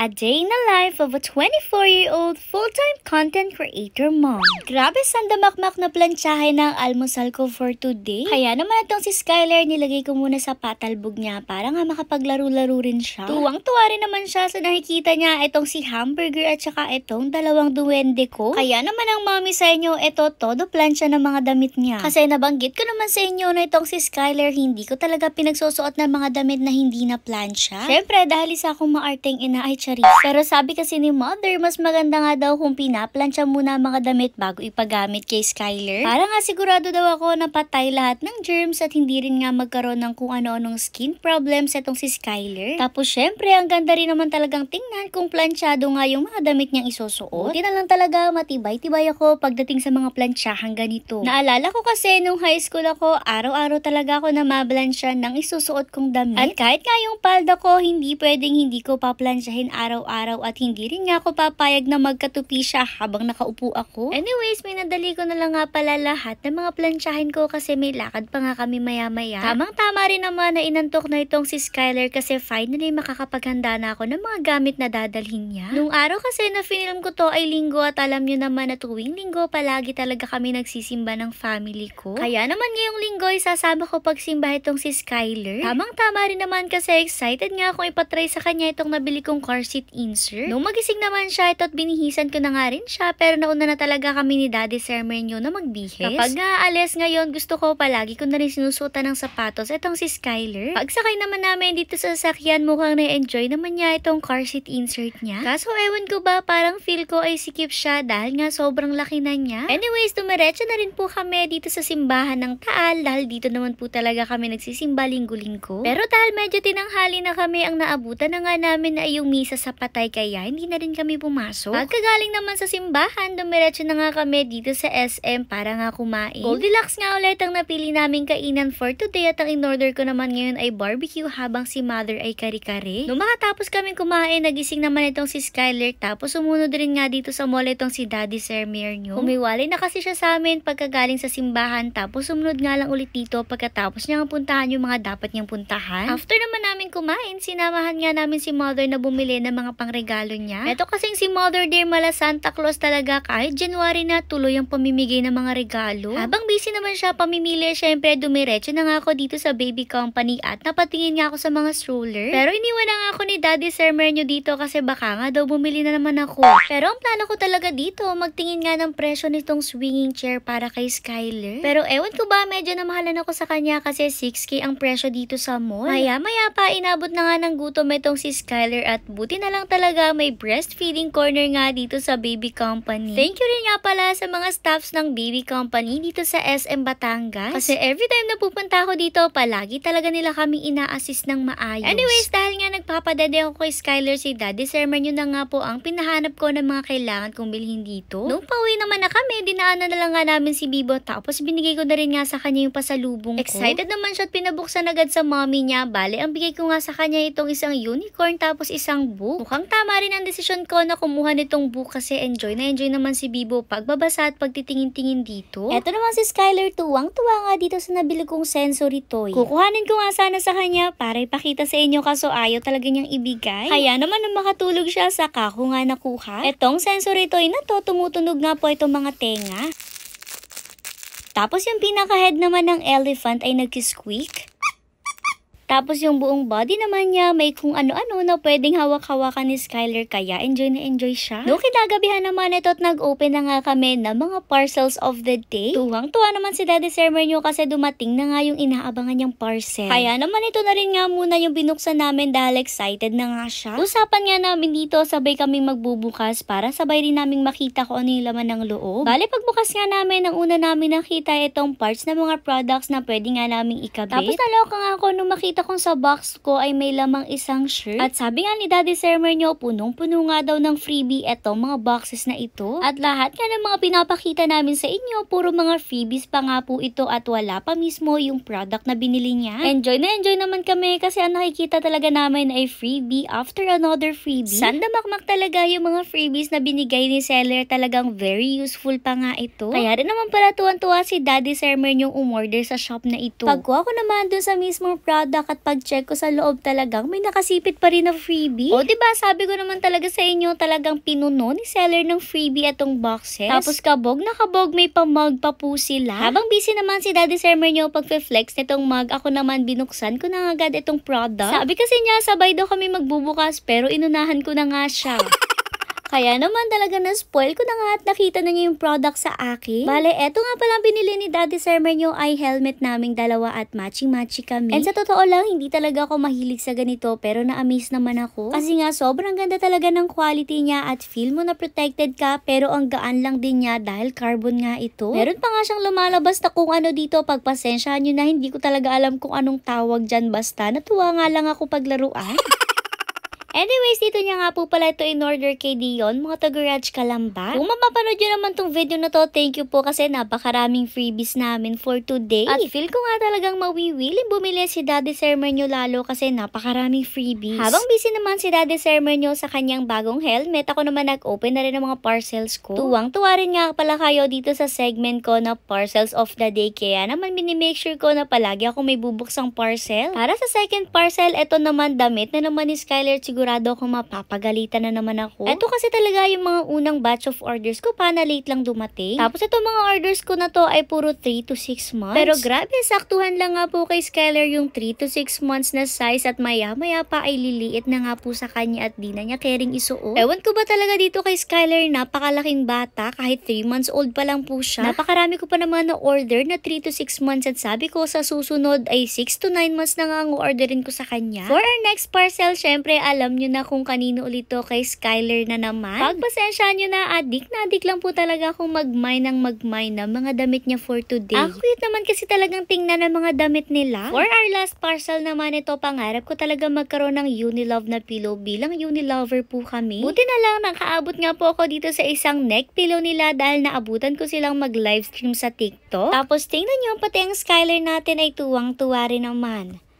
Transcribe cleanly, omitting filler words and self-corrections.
A day in the life of a 24-year-old full-time content creator mom. Grabe sandamakmak na plantsahin ng almusal ko for today. Kaya naman itong si Skyler nilagay ko muna sa patalbog niya para nga makapaglaro-laro rin siya. Tuwang-tuwa rin naman siya sa nakikita niya itong si hamburger at saka itong dalawang duwende ko. Kaya naman ang mommy sa inyo, ito todo plancha ng mga damit niya. Kasi nabanggit ko naman sa inyo na itong si Skyler hindi ko talaga pinagsusuot ng mga damit na hindi na plancha. Syempre dahil isa akong maarteng ina ay charis. Pero sabi kasi ni mother, mas maganda nga daw kung pinaplansya muna mga damit bago ipagamit kay Skyler. Para nga sigurado daw ako na patay lahat ng germs at hindi rin nga magkaroon ng kung ano-anong skin problems itong si Skyler. Tapos syempre, ang ganda rin naman talagang tingnan kung plansyado nga yung mga damit niyang isusuot. Buti na lang talaga matibay-tibay ako pagdating sa mga plansyahan ganito. Naalala ko kasi nung high school ako, araw-araw talaga ako na mablansya ng isusuot kong damit. At kahit nga yung palda ko, hindi pwedeng hindi ko paplansyahin araw-araw at hindi rin nga ako papayag na magkatupi siya habang nakaupo ako. Anyways, may nadali ko na lang nga pala lahat ng mga plansyahin ko kasi may lakad pa nga kami maya-maya. Tamang-tama rin naman na inantok na itong si Skyler kasi finally makakapaghanda na ako ng mga gamit na dadalhin niya. Nung araw kasi na film ko to ay linggo at alam nyo naman na tuwing linggo palagi talaga kami nagsisimba ng family ko. Kaya naman ngayong linggo isasama ko pagsimba itong si Skyler. Tamang-tama rin naman kasi excited nga akong ipatry sa kanya itong nabili kong car seat insert. Nung magising naman siya, ito't binihisan ko na nga rin siya pero nauna na talaga kami ni Daddy Sermenyo na magbihis. Kapag nga alis ngayon, gusto ko palagi ko na rin sinusutan ng sapatos itong si Skyler. Pagsakay naman namin dito sa sasakyan, mukhang na-enjoy naman niya itong car seat insert niya. Kaso ewan ko ba, parang feel ko ay sikip siya dahil nga sobrang laki na niya. Anyways, dumiretso na rin po kami dito sa simbahan ng Taal dahil dito naman po talaga kami nagsisimba linggo-linggo. Pero dahil medyo tinanghali na kami, ang naabutan na nga namin na yung misa sa patay kaya hindi na rin kami pumasok. Pagkagaling naman sa simbahan, dumiretso na nga kami dito sa SM para nga kumain. Goldilocks nga ulit ang napili naming kainan for today at ang in-order ko naman ngayon ay barbecue habang si mother ay kare-kare. Nung makatapos kaming kumain, nagising naman itong si Skyler tapos sumunod rin nga dito sa mall itong si Daddy Sermenyo. Humiwalay na kasi siya sa amin pagkagaling sa simbahan tapos sumunod nga lang ulit dito pagkatapos niya puntahan yung mga dapat niyang puntahan. After naman namin kumain, sinamahan nga namin si mother na bumili ng mga pangregalo niya. Ito kasing si mother dear mala Santa Claus talaga kahit January na tuloy ang pamimigay ng mga regalo. Habang busy naman siya pamimili, syempre dumiretso na nga ako dito sa baby company at napatingin nga ako sa mga stroller. Pero iniwan na nga ako ni Daddy Sermenyo dito kasi baka nga daw bumili na naman ako. Pero ang plano ko talaga dito, magtingin nga ng presyo nitong swinging chair para kay Skyler. Pero ewan ko ba, medyo namahalan ako sa kanya kasi 6K ang presyo dito sa mall. Maya-maya pa, inabot na nga ng gutom itong si Skyler at buti na lang talaga may breastfeeding corner nga dito sa baby company. Thank you rin nga pala sa mga staffs ng baby company dito sa SM Batangas. Kasi every time na pupunta ako dito, palagi talaga nila kaming ina-assist ng maayos. Anyways, dahil nga nagpapadede ako kay Skyler, si Daddy Sermenyo na nga po ang pinahanap ko ng mga kailangan kong bilhin dito. Nung pauwi naman na kami, dinaanan na lang nga namin si Bibo tapos binigay ko na rin nga sa kanya yung pasalubong ko. Excited naman siya at pinabuksan agad sa mommy niya. Bale, ang bigay ko nga sa kanya itong isang unicorn tapos isang book. Mukhang tama rin ang desisyon ko na kumuha nitong book kasi enjoy na enjoy naman si Bibo pagbabasa at pagtitingin-tingin dito. Eto naman si Skyler, tuwang-tuwa nga dito sa nabili kong sensory toy. Kukuhanin ko nga sana sa kanya para ipakita sa inyo kaso ayaw talaga niyang ibigay. Kaya naman nung makatulog siya, saka ko nga nakuha. Etong sensory toy na to, tumutunog nga po itong mga tenga. Tapos yung pinaka-head naman ng elephant ay nag-squeak. Tapos yung buong body naman niya may kung ano-ano na pwedeng hawak-hawakan ni Skyler kaya enjoy na enjoy siya. Noong kinagabihan naman ito at nag-open na nga kami ng mga parcels of the day. Tuwang-tuwa naman si Daddy Sermenyo kasi dumating na nga yung inaabangan niyang parcel. Kaya naman ito na rin nga muna yung binuksan namin dahil excited na nga siya. Usapan nga namin dito sabay kaming magbubukas para sabay rin naming makita kung ano yung laman ng loob. Bale pagbukas nga namin, ang una namin nakita itong parts ng mga products na pwede nga naming ikabit. Tapos naloka nga ako nung makita kung sa box ko ay may lamang isang shirt. At sabi nga ni Daddy Sermenyo, punong-puno nga daw ng freebie etong mga boxes na ito. At lahat nga ng mga pinapakita namin sa inyo, puro mga freebies pa nga po ito at wala pa mismo yung product na binili niya. Enjoy na enjoy naman kami kasi ang nakikita talaga namin ay freebie after another freebie. Sandamakmak talaga yung mga freebies na binigay ni seller, talagang very useful pa nga ito. Kaya rin naman pala tuwan-tuwa si Daddy Sermenyo yung umorder sa shop na ito. Pagkuha ko naman dun sa mismong product at pag-check ko sa loob talagang may nakasipit pa rin na freebie. O diba, sabi ko naman talaga sa inyo, talagang pinuno ni seller ng freebie atong boxes. Tapos kabog na kabog, may pamug pa po sila. Habang busy naman si Daddy Sermer nyo pag-flex nitong mug, ako naman binuksan ko na agad itong product. Sabi kasi niya, sabay daw kami magbubukas pero inunahan ko na nga siya. Kaya naman talaga na-spoil ko na nga at nakita na niya yung product sa akin. Bale, eto nga palang binili ni Daddy Sermer nyo ay helmet naming dalawa at matching-matchy kami. And sa totoo lang, hindi talaga ako mahilig sa ganito pero na-amaze naman ako. Kasi nga sobrang ganda talaga ng quality niya at feel mo na protected ka pero ang gaan lang din niya dahil carbon nga ito. Meron pa nga siyang lumalabas na kung ano dito, pagpasensyahan nyo na hindi ko talaga alam kung anong tawag dyan, basta natuwa nga lang ako paglaruan. Anyways, dito niya nga po pala ito in-order kay Dion, mga taga-Garage Kalamba. Kung mapapanood nyo naman tong video na to, thank you po kasi napakaraming freebies namin for today. At feel ko nga talagang mawiwiling bumili si Daddy Sermer nyo lalo kasi napakaraming freebies. Habang busy naman si Daddy Sermer nyo sa kanyang bagong helmet, ako naman nag-open na rin ng mga parcels ko. Tuwang-tuwa rin nga pala kayo dito sa segment ko na Parcels of the Day, kaya naman minimake sure ko na palagi ako may bubuksang parcel. Para sa second parcel, ito naman damit na naman ni Skyler, sigurado ako mapapagalitan na naman ako. Ito kasi talaga yung mga unang batch of orders ko pa na late lang dumating. Tapos ito mga orders ko na to ay puro 3 to 6 months. Pero grabe, saktuhan lang nga po kay Skyler yung 3 to 6 months na size at maya-maya pa ay liliit na nga po sa kanya at di na niya caring isuot. Ewan ko ba talaga dito kay Skyler, napakalaking bata kahit 3 months old pa lang po siya. Napakarami ko pa naman na order na 3 to 6 months at sabi ko sa susunod ay 6 to 9 months na nga ang orderin ko sa kanya. For our next parcel, syempre alam nyo na kung kanino ulit to, kay Skyler na naman. Pagpasensyahan nyo na, adik lang po talaga akong magmine ng mga damit niya for today. Ang cute naman kasi talagang tingnan ng mga damit nila. For our last parcel naman ito, pangarap ko talaga magkaroon ng Unilove na pillow bilang Unilover po kami. Buti na lang nakaabot nga po ako dito sa isang neck pillow nila dahil naabutan ko silang mag-livestream sa TikTok. Tapos tingnan nyo, pati ang Skyler natin ay tuwang-tuwa rin naman.